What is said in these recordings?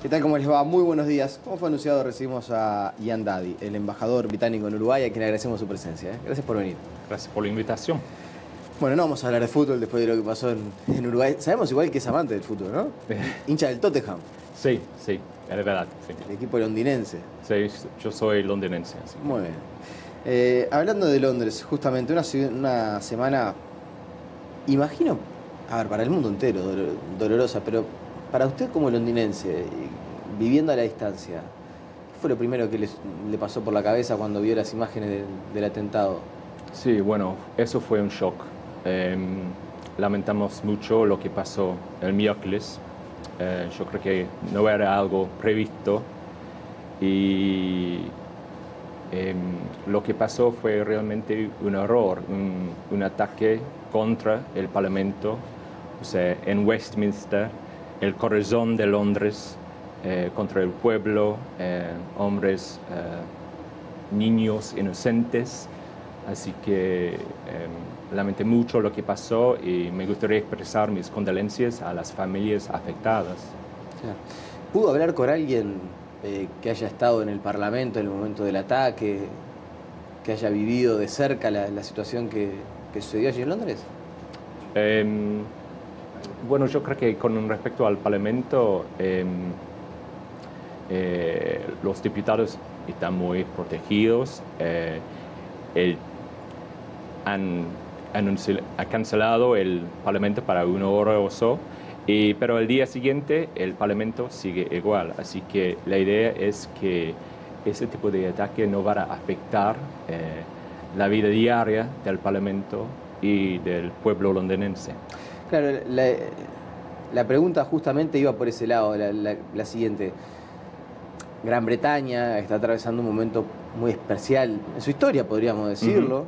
¿Qué tal? ¿Cómo les va? Muy buenos días. Como fue anunciado, recibimos a Ian Daddy, el embajador británico en Uruguay, a quien agradecemos su presencia. Gracias por venir. Gracias por la invitación. Bueno, no vamos a hablar de fútbol después de lo que pasó en Uruguay. Sabemos igual que es amante del fútbol, ¿no? Hincha del Tottenham. Sí, es verdad. Sí. El equipo londinense. Sí, yo soy londinense. Así. Muy bien. Hablando de Londres, justamente una semana, imagino, a ver, para el mundo entero, dolorosa, pero para usted como londinense, viviendo a la distancia, ¿qué fue lo primero que le pasó por la cabeza cuando vio las imágenes del atentado? Sí, bueno, eso fue un shock. Lamentamos mucho lo que pasó el miércoles. Yo creo que no era algo previsto y lo que pasó fue realmente un error, un ataque contra el Parlamento, o sea, en Westminster, el corazón de Londres, contra el pueblo, hombres, niños inocentes. Así que lamenté mucho lo que pasó y me gustaría expresar mis condolencias a las familias afectadas. ¿Pudo hablar con alguien que haya estado en el Parlamento en el momento del ataque, que haya vivido de cerca la situación que sucedió allí en Londres? Bueno, yo creo que con respecto al Parlamento, los diputados están muy protegidos. Ha cancelado el Parlamento para una hora o so, pero el día siguiente el Parlamento sigue igual. Así que la idea es que ese tipo de ataque no va a afectar la vida diaria del Parlamento y del pueblo londinense. Claro, la pregunta justamente iba por ese lado, la siguiente. Gran Bretaña está atravesando un momento muy especial en su historia, podríamos decirlo.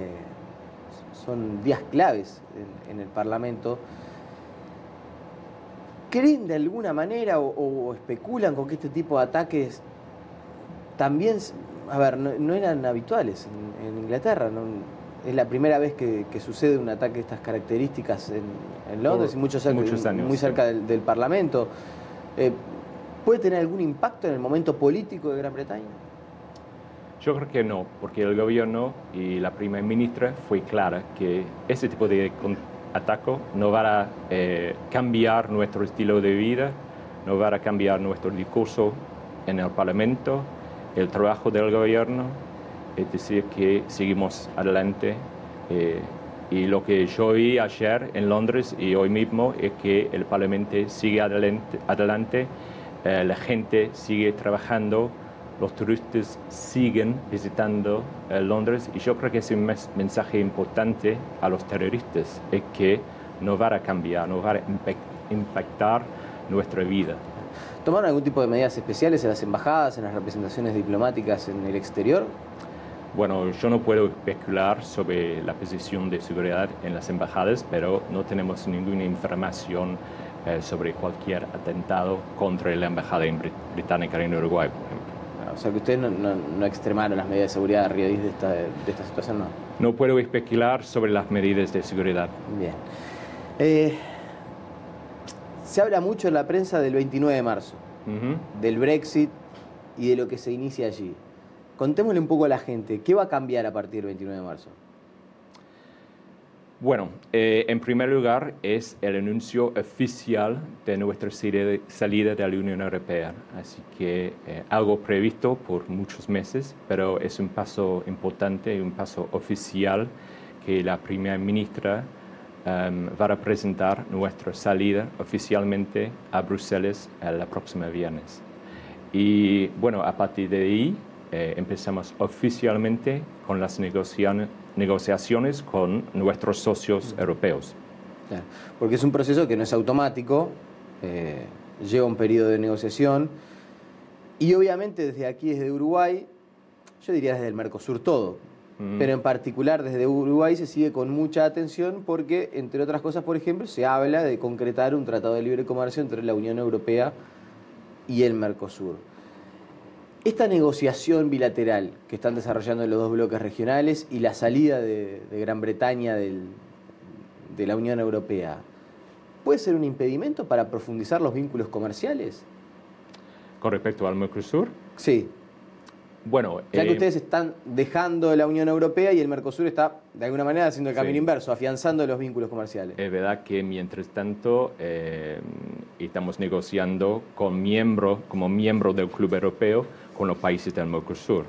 Son días claves en el Parlamento. ¿Creen de alguna manera o especulan con que este tipo de ataques también, a ver, no eran habituales en Inglaterra? Es la primera vez que sucede un ataque de estas características en Londres y muchos años, muy cerca del Parlamento. ¿Puede tener algún impacto en el momento político de Gran Bretaña? Yo creo que no, porque el gobierno y la primera ministra fue clara que ese tipo de ataque no va a cambiar nuestro estilo de vida, no va a cambiar nuestro discurso en el Parlamento, el trabajo del gobierno, es decir, que seguimos adelante. Y lo que yo vi ayer en Londres y hoy mismo es que el Parlamento sigue adelante, la gente sigue trabajando, los turistas siguen visitando Londres y yo creo que es un mensaje importante a los terroristas, es que no va a cambiar, no va a impactar nuestra vida. ¿Tomaron algún tipo de medidas especiales en las embajadas, en las representaciones diplomáticas en el exterior? Bueno, yo no puedo especular sobre la posición de seguridad en las embajadas, pero no tenemos ninguna información sobre cualquier atentado contra la embajada británica en Uruguay, por ejemplo. O sea que ustedes no extremaron las medidas de seguridad a raíz de esta situación, ¿no? No puedo especular sobre las medidas de seguridad. Bien. Se habla mucho en la prensa del 29 de marzo, del Brexit y de lo que se inicia allí. Contémosle un poco a la gente, ¿qué va a cambiar a partir del 29 de marzo? Bueno, en primer lugar es el anuncio oficial de nuestra salida de la Unión Europea. Así que algo previsto por muchos meses, pero es un paso importante, un paso oficial que la primera ministra va a presentar nuestra salida oficialmente a Bruselas el próximo viernes. Y bueno, a partir de ahí empezamos oficialmente con las negociaciones con nuestros socios europeos. Claro, porque es un proceso que no es automático, lleva un periodo de negociación y obviamente desde aquí, desde Uruguay, yo diría desde el Mercosur todo, pero en particular desde Uruguay se sigue con mucha atención porque, entre otras cosas, por ejemplo, se habla de concretar un tratado de libre comercio entre la Unión Europea y el Mercosur. Esta negociación bilateral que están desarrollando los dos bloques regionales y la salida de Gran Bretaña de la Unión Europea, ¿puede ser un impedimento para profundizar los vínculos comerciales? Con respecto al Mercosur, Sí. bueno, Ya que ustedes están dejando la Unión Europea y el Mercosur está, de alguna manera, haciendo el camino Sí. inverso, afianzando los vínculos comerciales. es verdad que mientras tanto estamos negociando como miembro del Club Europeo con los países del Mercosur.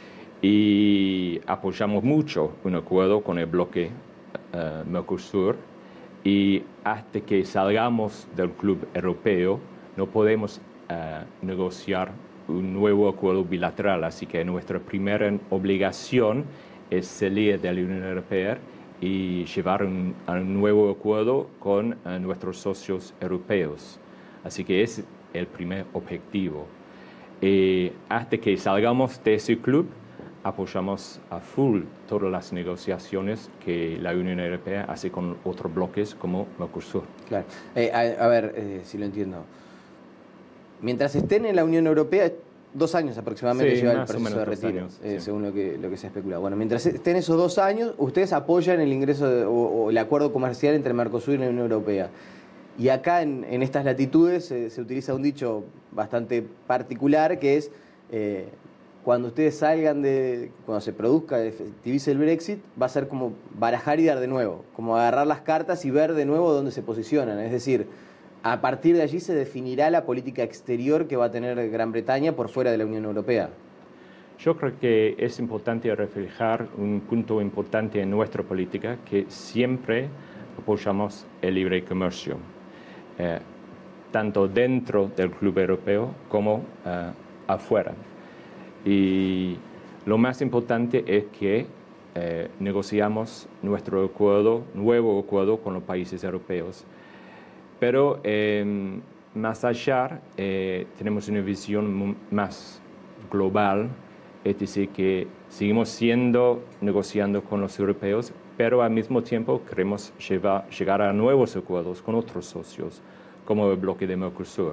Y apoyamos mucho un acuerdo con el bloque Mercosur, y hasta que salgamos del Club Europeo no podemos negociar un nuevo acuerdo bilateral, así que nuestra primera obligación es salir de la Unión Europea y llevar un nuevo acuerdo con nuestros socios europeos. Así que ese es el primer objetivo. Hasta que salgamos de ese club, apoyamos a full todas las negociaciones que la Unión Europea hace con otros bloques como Mercosur. Claro. A ver, si lo entiendo. Mientras estén en la Unión Europea, 2 años aproximadamente Sí, lleva el más o proceso menos de 2 retiro, años, sí. según lo que se especula. Bueno, mientras estén esos 2 años, ustedes apoyan el ingreso o el acuerdo comercial entre Mercosur y la Unión Europea. Y acá, en estas latitudes, se utiliza un dicho bastante particular, que es, cuando ustedes salgan cuando se produzca, efectivice el Brexit, va a ser como barajar y dar de nuevo, como agarrar las cartas y ver de nuevo dónde se posicionan. Es decir, a partir de allí se definirá la política exterior que va a tener Gran Bretaña por fuera de la Unión Europea. Yo creo que es importante reflejar un punto importante en nuestra política, que siempre apoyamos el libre comercio, tanto dentro del Club Europeo como afuera. Y lo más importante es que negociamos nuestro nuevo acuerdo con los países europeos. Pero más allá, tenemos una visión más global, es decir, que seguimos negociando con los europeos, pero al mismo tiempo queremos llegar a nuevos acuerdos con otros socios, como el bloque de Mercosur.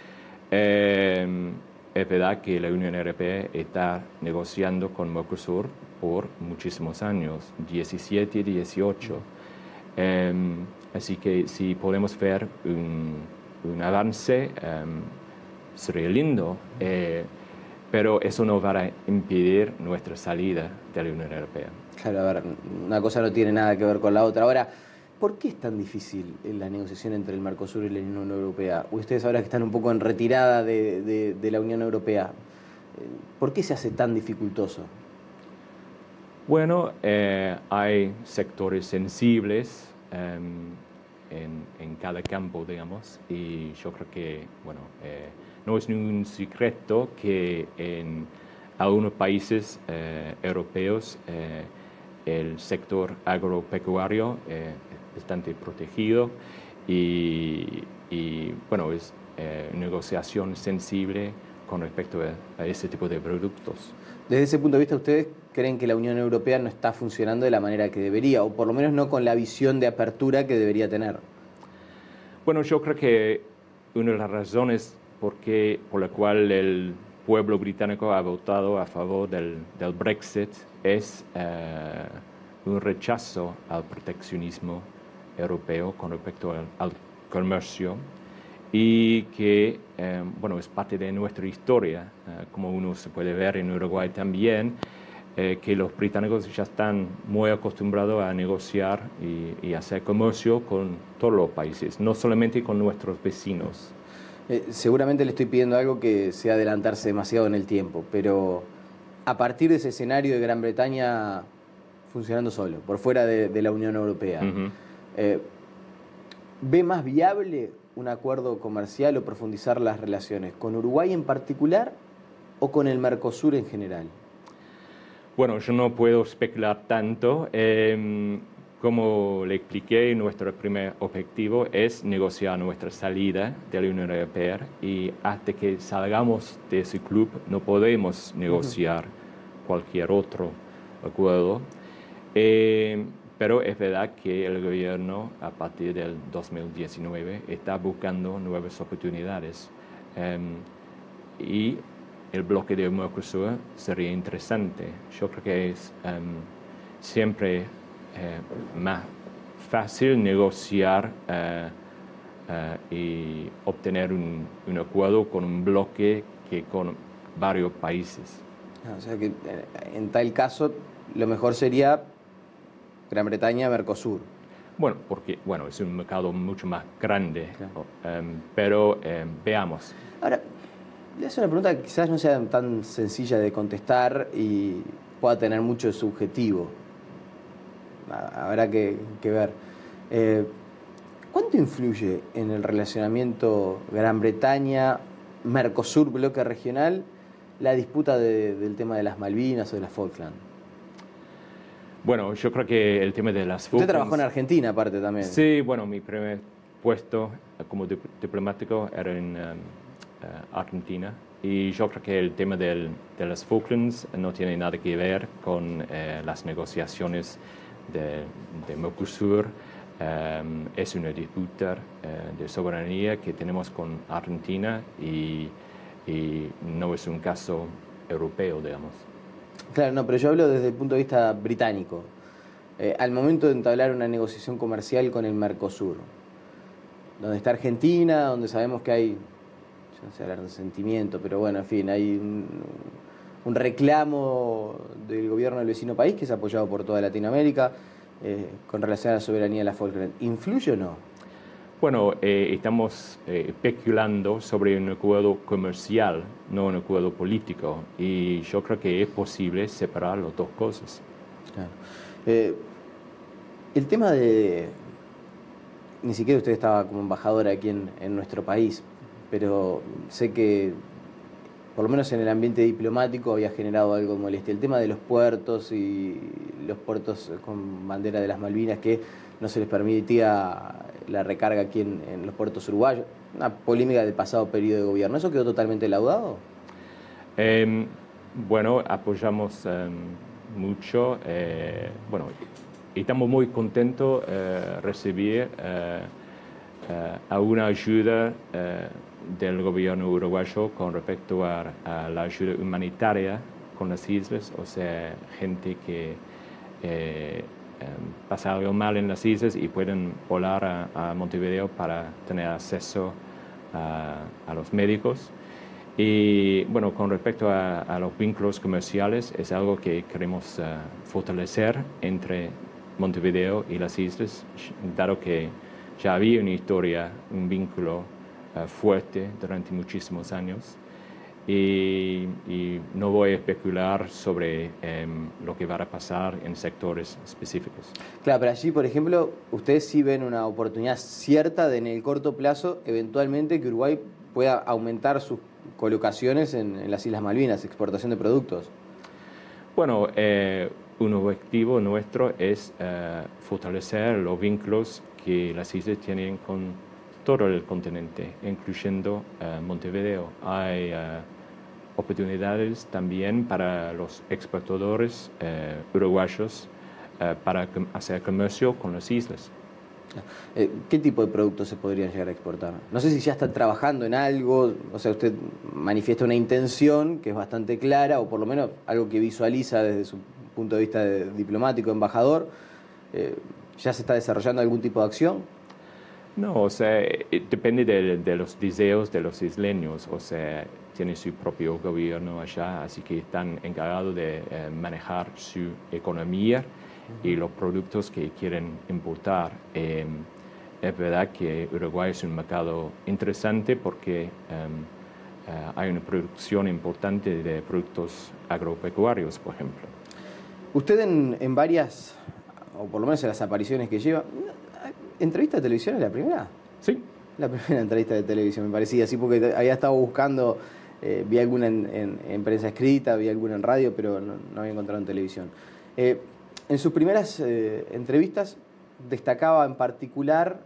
Es verdad que la Unión Europea está negociando con Mercosur por muchísimos años, 17, 18. Así que si podemos ver un avance, sería lindo, pero eso no va a impedir nuestra salida de la Unión Europea. Claro, a ver, una cosa no tiene nada que ver con la otra. Ahora, ¿por qué es tan difícil la negociación entre el Mercosur y la Unión Europea? Ustedes ahora que están un poco en retirada de la Unión Europea, ¿por qué se hace tan dificultoso? Bueno, hay sectores sensibles en cada campo, digamos, y yo creo que, bueno, no es ningún secreto que en algunos países europeos el sector agropecuario es bastante protegido y bueno, es negociación sensible con respecto a ese tipo de productos. Desde ese punto de vista, ¿ustedes creen que la Unión Europea no está funcionando de la manera que debería, o por lo menos no con la visión de apertura que debería tener? Bueno, yo creo que una de las razones por la cual el pueblo británico ha votado a favor del Brexit es un rechazo al proteccionismo europeo con respecto al comercio, y que, bueno, es parte de nuestra historia, como uno se puede ver en Uruguay también, que los británicos ya están muy acostumbrados a negociar y hacer comercio con todos los países, no solamente con nuestros vecinos. Seguramente le estoy pidiendo algo que sea adelantarse demasiado en el tiempo, pero a partir de ese escenario de Gran Bretaña funcionando solo, por fuera de la Unión Europea, ¿ve más viable un acuerdo comercial o profundizar las relaciones con Uruguay en particular o con el Mercosur en general? Bueno, yo no puedo especular tanto. Como le expliqué, nuestro primer objetivo es negociar nuestra salida de la Unión Europea, y hasta que salgamos de ese club no podemos negociar cualquier otro acuerdo. Pero es verdad que el gobierno, a partir del 2019, está buscando nuevas oportunidades. Y el bloque de Mercosur sería interesante. Yo creo que es siempre más fácil negociar y obtener un acuerdo con un bloque que con varios países. O sea que en tal caso lo mejor sería Gran Bretaña, Mercosur. Bueno, porque es un mercado mucho más grande, Claro. pero veamos. Ahora, le hago una pregunta que quizás no sea tan sencilla de contestar y pueda tener mucho de subjetivo. Habrá que ver. ¿Cuánto influye en el relacionamiento Gran Bretaña, Mercosur, bloque regional, la disputa del tema de las Malvinas o de las Falkland? Bueno, yo creo que el tema de las Usted Falklands... trabajó en Argentina, aparte, también. Sí, bueno, mi primer puesto como diplomático era en Argentina. Y yo creo que el tema de las Falklands no tiene nada que ver con las negociaciones de Mercosur. Es una disputa de soberanía que tenemos con Argentina y no es un caso europeo, digamos. Claro, no, pero yo hablo desde el punto de vista británico. Al momento de entablar una negociación comercial con el Mercosur, donde está Argentina, donde sabemos que hay, yo no sé hablar de sentimiento, pero bueno, en fin, hay un reclamo del gobierno del vecino país que es apoyado por toda Latinoamérica con relación a la soberanía de la Falkland. ¿Influye o no? Bueno, estamos especulando sobre un acuerdo comercial, no un acuerdo político, y yo creo que es posible separar las dos cosas. Claro. El tema ni siquiera usted estaba como embajadora aquí en nuestro país, pero sé que por lo menos en el ambiente diplomático había generado algo de molestia. El tema de los puertos y los puertos con bandera de las Malvinas, que no se les permitía la recarga aquí en los puertos uruguayos. Una polémica del pasado periodo de gobierno. ¿Eso quedó totalmente laudado? Bueno, apoyamos mucho. Bueno, estamos muy contentos de recibir alguna ayuda del gobierno uruguayo con respecto a la ayuda humanitaria con las islas, o sea, gente que pasa algo mal en las islas y pueden volar a Montevideo para tener acceso a los médicos. Y bueno, con respecto a los vínculos comerciales, es algo que queremos fortalecer entre Montevideo y las islas, dado que ya había una historia, un vínculo fuerte durante muchísimos años. Y no voy a especular sobre lo que va a pasar en sectores específicos. Claro, pero allí, por ejemplo, ustedes sí ven una oportunidad cierta de en el corto plazo, eventualmente, que Uruguay pueda aumentar sus colocaciones en las Islas Malvinas, exportación de productos. Bueno, un objetivo nuestro es fortalecer los vínculos que las islas tienen con todo el continente, incluyendo Montevideo. Hay oportunidades también para los exportadores uruguayos para hacer comercio con las islas. ¿Qué tipo de productos se podrían llegar a exportar? No sé si ya están trabajando en algo, o sea, usted manifiesta una intención que es bastante clara, o por lo menos algo que visualiza desde su punto de vista diplomático, embajador. ¿Ya se está desarrollando algún tipo de acción? No, o sea, depende de los deseos de los isleños, o sea, tienen su propio gobierno allá, así que están encargados de manejar su economía y los productos que quieren importar. Es verdad que Uruguay es un mercado interesante porque hay una producción importante de productos agropecuarios, por ejemplo. Usted en varias, o por lo menos en las apariciones que lleva, ¿entrevista de televisión es la primera? Sí. La primera entrevista de televisión, me parecía así, porque había estado buscando, vi alguna en prensa escrita, vi alguna en radio, pero no había encontrado en televisión. En sus primeras entrevistas destacaba en particular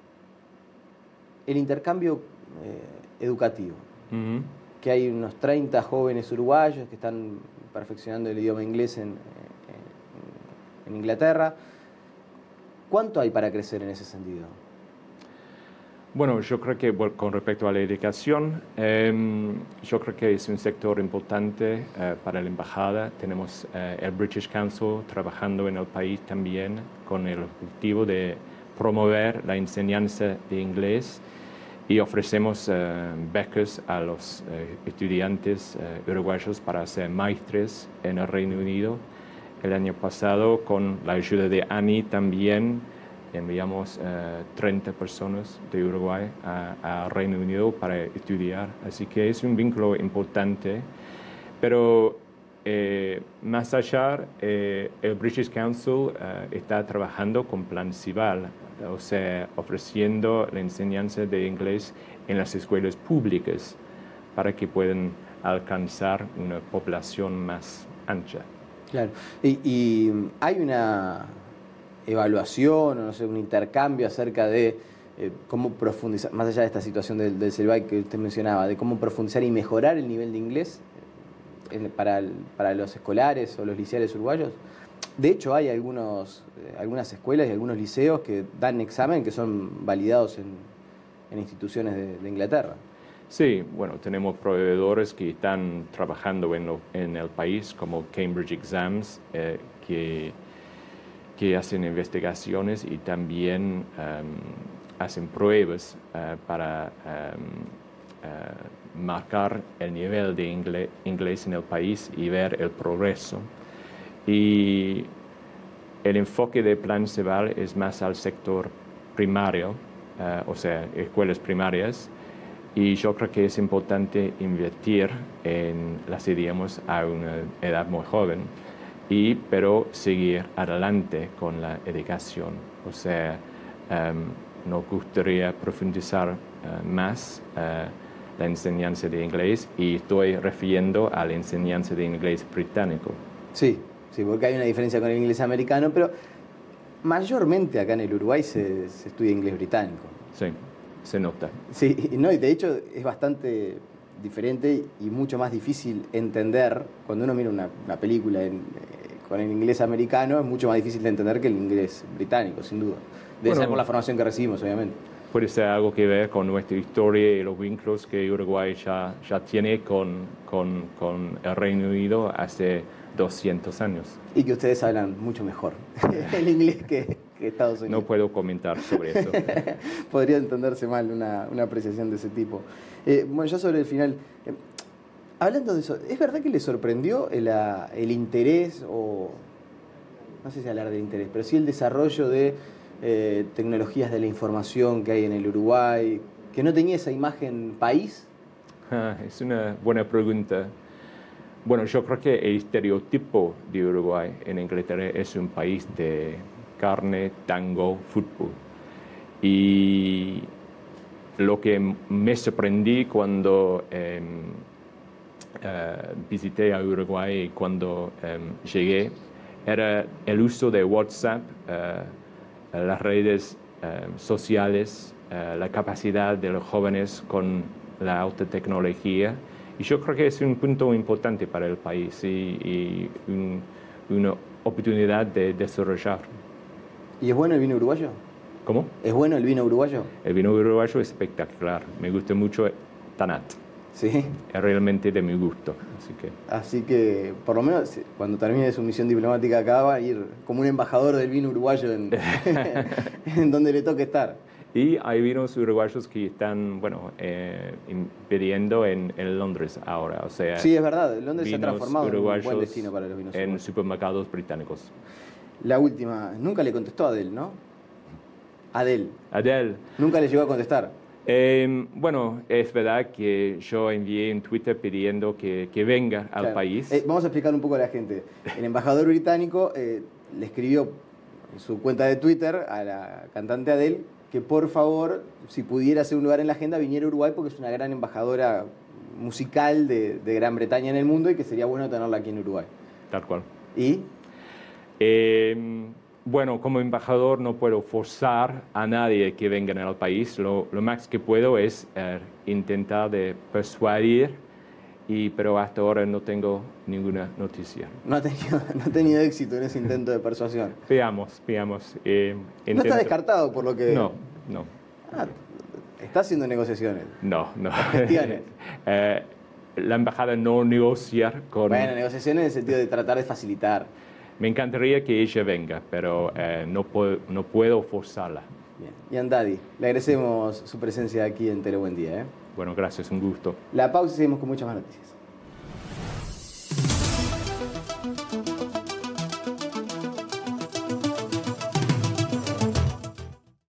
el intercambio educativo, que hay unos 30 jóvenes uruguayos que están perfeccionando el idioma inglés en Inglaterra. ¿Cuánto hay para crecer en ese sentido? Bueno, yo creo que con respecto a la educación, yo creo que es un sector importante para la embajada. Tenemos el British Council trabajando en el país también con el objetivo de promover la enseñanza de inglés y ofrecemos becas a los estudiantes uruguayos para hacer maestres en el Reino Unido. El año pasado, con la ayuda de ANI también, enviamos 30 personas de Uruguay al Reino Unido para estudiar. Así que es un vínculo importante. Pero más allá, el British Council está trabajando con Plan Cival, o sea, ofreciendo la enseñanza de inglés en las escuelas públicas para que puedan alcanzar una población más ancha. Claro. Y hay una evaluaón, o no sé, un intercambio acerca de cómo profundizar, más allá de esta situación del CELBAI que usted mencionaba, de cómo profundizar y mejorar el nivel de inglés para los escolares o los liceales uruguayos. De hecho, hay algunas escuelas y algunos liceos que dan examen que son validados en instituciones de Inglaterra. Sí, bueno, tenemos proveedores que están trabajando en el país, como Cambridge Exams, que hacen investigaciones y también hacen pruebas para marcar el nivel de inglés en el país y ver el progreso. Y el enfoque de Plan Cival es más al sector primario, o sea, escuelas primarias, y yo creo que es importante invertir en los idiomas a una edad muy joven, pero seguir adelante con la educación. O sea, nos gustaría profundizar más la enseñanza de inglés, y estoy refiriendo a la enseñanza de inglés británico. Sí, sí, porque hay una diferencia con el inglés americano, pero mayormente acá en el Uruguay se estudia inglés británico. Sí, se nota. Sí, no, y de hecho es bastante diferente y mucho más difícil entender. Cuando uno mira una película con el inglés americano, es mucho más difícil de entender que el inglés británico, sin duda. Debe ser por la formación que recibimos, obviamente. Puede ser algo que ver con nuestra historia y los vínculos que Uruguay ya tiene con el Reino Unido hace 200 años. Y que ustedes hablan mucho mejor el inglés que Estados Unidos. No puedo comentar sobre eso. Podría entenderse mal una apreciación de ese tipo. Bueno, ya sobre el final, hablando de eso, ¿es verdad que le sorprendió el interés, o no sé si hablar de interés, pero sí el desarrollo de tecnologías de la información que hay en el Uruguay, que no tenía esa imagen país? Es una buena pregunta. Bueno, yo creo que el estereotipo de Uruguay en Inglaterra es un país de carne, tango, fútbol. Y lo que me sorprendí cuando visité a Uruguay y cuando llegué era el uso de WhatsApp, las redes sociales, la capacidad de los jóvenes con la alta tecnología. Y yo creo que es un punto importante para el país y una oportunidad de desarrollar. ¿Y es bueno el vino uruguayo? ¿Cómo? ¿Es bueno el vino uruguayo? El vino uruguayo es espectacular. Me gusta mucho Tanat. ¿Sí? Es realmente de mi gusto. Así que, por lo menos, cuando termine su misión diplomática acá, va a ir como un embajador del vino uruguayo en donde le toque estar. Y hay vinos uruguayos que están, pidiendo en Londres ahora. O sea, sí, es verdad. Londres se ha transformado en un buen destino para los vinos uruguayos. En supermercados británicos. La última. Nunca le contestó a Adele, ¿no? Adele. Nunca le llegó a contestar. Es verdad que yo envié en Twitter pidiendo que venga al país. Vamos a explicar un poco a la gente. El embajador británico le escribió en su cuenta de Twitter a la cantante Adele que por favor, si pudiera hacer un lugar en la agenda, viniera a Uruguay porque es una gran embajadora musical de Gran Bretaña en el mundo y que sería bueno tenerla aquí en Uruguay. Tal cual. ¿Y? Como embajador no puedo forzar a nadie que venga al país. Lo más que puedo es intentar de persuadir, pero hasta ahora no tengo ninguna noticia. No ha tenido éxito en ese intento de persuasión. Veamos. No está descartado por lo que... No. ¿Está haciendo negociaciones? No. ¿Gestiones? La embajada no negocia con... Bueno, negociaciones en el sentido de tratar de facilitar. Me encantaría que ella venga, pero no puedo forzarla. Bien. Ian Daddy, le agradecemos su presencia aquí en Tele Buen Día. Bueno, gracias, un gusto. La pausa y seguimos con muchas más noticias.